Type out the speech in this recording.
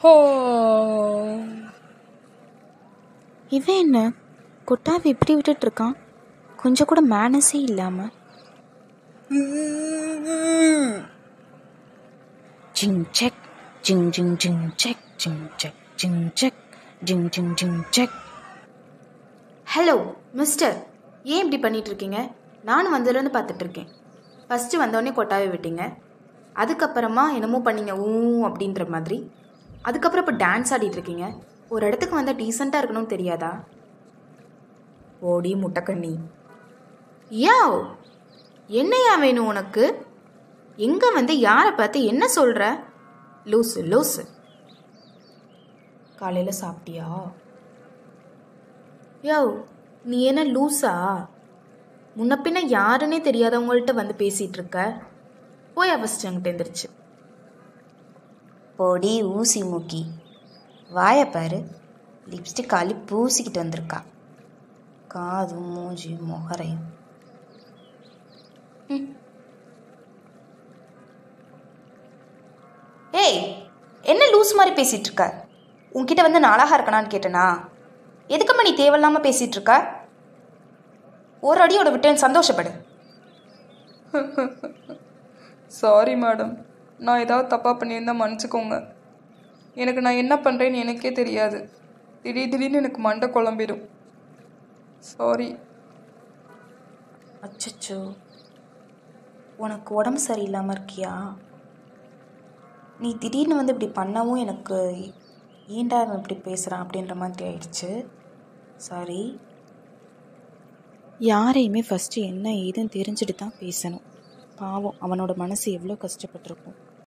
ஹோ இவன் என்ன கொட்டாவை இப்படி விட்டுட்டு இருக்கான்? கொஞ்சம் கூட மேனஸே இல்லாம. ஜிங் செக் ஜிங் ஜிங் ஜிங் செக் ஜிங் செக் ஜிங் செக் ஜிங் ஜிங் ஜிங் செக். ஹலோ மிஸ்டர், ஏன் இப்படி பண்ணிட்டு இருக்கீங்க? நானும் வந்ததுலேருந்து பார்த்துட்டு இருக்கேன். ஃபஸ்ட்டு வந்தோடனே கொட்டாவே விட்டீங்க, அதுக்கப்புறமா என்னமோ பண்ணீங்க ஊ அப்படின்ற மாதிரி. அதுக்கப்புறம் இப்போ டான்ஸ் ஆடிட்டு இருக்கீங்க. ஒரு இடத்துக்கு வந்தால் டீசெண்டாக இருக்கணும்னு தெரியாதா? ஓடி முட்டைக்கண்ணி. யா என்னையா வேணும் உனக்கு? எங்கே வந்து யாரை பார்த்து என்ன சொல்கிற? லூசு லூசு. காலையில் சாப்பிட்டியா? யோ நீ என்ன லூஸா? முன்ன பின்ன யாருன்னே தெரியாதவங்கள்ட்ட வந்து பேசிகிட்டு இருக்க. போய் ஃபஸ்ட்டு அங்கிட்ட எழுந்திரிச்சு. பொடி ஊசி மூக்கி, வாயப்பாரு, லிப்ஸ்டிக் அள்ளி பூசிக்கிட்டு வந்திருக்கா. காது மூஞ்சி முகரையும். ஏய், என்ன லூஸ் மாதிரி பேசிகிட்டு இருக்க? உன்கிட்ட வந்து நான் அழகா இருக்கணான்னு கேட்டனா? எதுக்கம்மா நீ தேவையில்லாமல் பேசிகிட்டு இருக்க? ஒரு அடியோட விட்டேன், சந்தோஷப்படு. சாரி மேடம், நான் ஏதாவது தப்பாக பண்ணியிருந்தால் மன்னிச்சுக்கோங்க. எனக்கு நான் என்ன பண்ணுறேன்னு எனக்கே தெரியாது. திடீர்னு எனக்கு மண்டை குழம்பிடும். சாரி. அச்சச்சோ, உனக்கு உடம்பு சரியில்லாமல் இருக்கியா? நீ திடீர்னு வந்து இப்படி பண்ணவும் எனக்கு ஏன்டா அவன் இப்படி பேசுகிறான் அப்படின்ற மாதிரி ஆயிடுச்சு. சாரி. யாரையுமே ஃபஸ்ட்டு என்ன ஏதுன்னு தெரிஞ்சுட்டு தான் பேசணும். பாவம், அவனோட மனசு எவ்வளோ கஷ்டப்பட்டிருக்கும்.